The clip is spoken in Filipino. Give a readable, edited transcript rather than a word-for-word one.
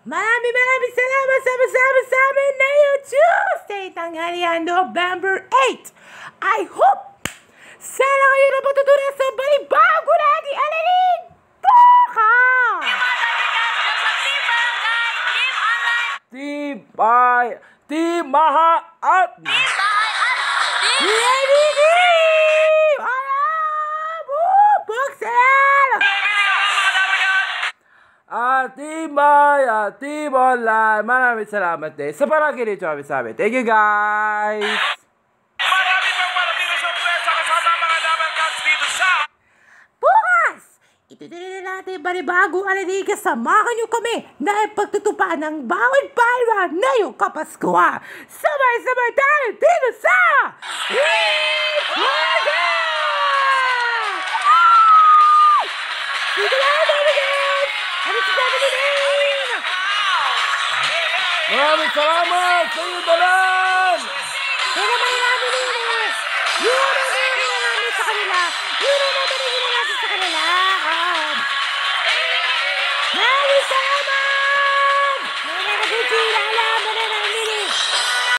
Maraming salamat sama-sama sa amin na yung Tuesday tanghalian November 8. I hope sana kayo na matutunan sa balibago natin alanin bukas! Team Maha at Team Online, maraming salamat din sa panaginip sa amin. Thank you guys! Marami pang parating na sorpresa kasama ang mga double cuts dito sa bukas! Itutuloy na natin balibago alanin kasamahan nyo kami na ipagtutupaan ng bawat bayra na yung Kapaskuhan. Sabay-sabay tayo dito sa Bulaga! Dito na guys! Ano si sabi din? Maraming salamat sa iyo dalan! Kaya naman natin